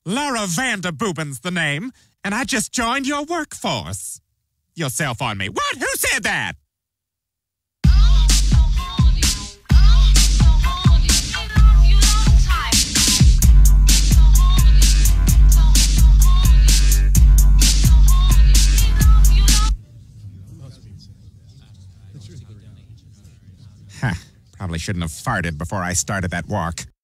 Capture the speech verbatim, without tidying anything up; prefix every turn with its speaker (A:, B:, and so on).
A: Laura VanderBoobin's the name, and I just joined your workforce. Yourself on me. What? Who said that? Huh. Probably shouldn't have farted before I started that walk.